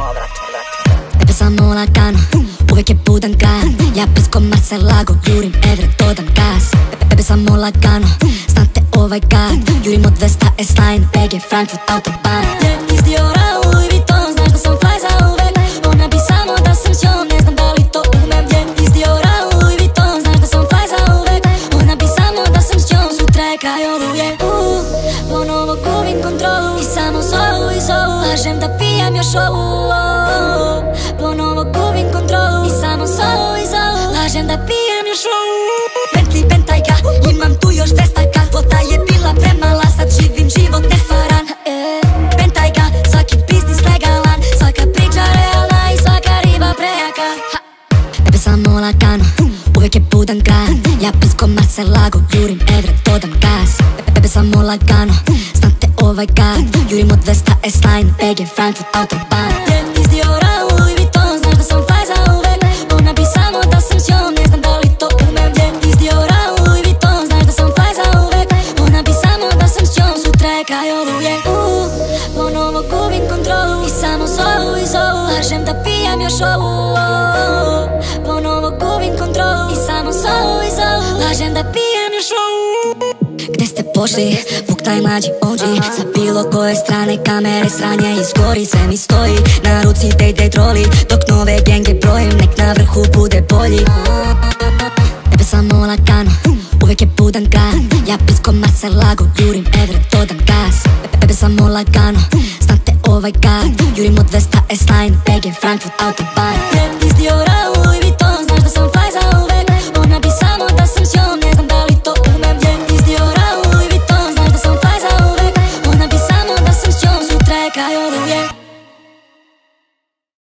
Tebe samo lagano, uvek je budan grad. Ja bez komarsa lago, jurim evre, dodam gas. Tebe samo lagano, znate ovaj gad. Jurim od 200 S-Line, BG, Frankfurt, Autobahn. Iz Diora u Louis Vuitton, znaš da sam fly za uvek. Ona bi samo da sam s njom, ne znam da li to umem. Iz Diora u Louis Vuitton, znaš da sam fly za uvek. Ona bi samo da sam s njom, sutra je kraj oluje. Ponovo gubim kontrolu i samo zovu i zovu. Lažem da pijam još ovu. Ponovo gubim kontrolu i samo zovu i zovu. Lažem da pijam još ovu. Bentley, Bentajka, imam tu još 200k. Kvota je bila premala, sad živim život nefaran. Bentajka, svaki biznis legalan. Svaka priča realna i svaka riba prejaka. Tebe samo lagano, uvek je budan grad. Ja bez komarsa lago, jurim evre, dodam gas. Tebe samo lagano, znate ovaj gad. Jurim od 200 S-Line, BG, Frankfurt, Autobahn. Iz Diora u Louis Vuitton, znaš da sam fly za uvek. Ona bi samo da sam s njom, ne znam da li to umem. Iz Diora u Louis Vuitton, znaš da sam fly za uvek. Ona bi samo da sam s njom, sutra je kraj oluje. Ponovo gubim kontrolu i samo zovu i zovu. Lažem da pijam još ovu. Ponovo gubim kontrolu i samo zovu i zovu. Lažem da pijam još ovu. Gde ste pošli, Vuk najmlađi OG. Sa bilo koje strane kamere sranje izgori. Sve mi stoji na ruci day troli. Dok nove genge brojim, nek na vrhu bude bolji. Tebe samo lagano, uvek je budan grad. Ja bez komarsa lago, jurim evre, dodam gas. Tebe samo lagano, znate ovaj gad. Jurim od 200 S-Line, BG, Frankfurt, Autobahn. Iz Diora u Louis Vuitton, znaš da sam fly za uvek. Ona bi samo da sam s njom, ne znam da li to umem. Iz Diora u Louis Vuitton, znaš da sam fly za uvek. Ona bi samo da sam s njom, sutra je kraj oluje.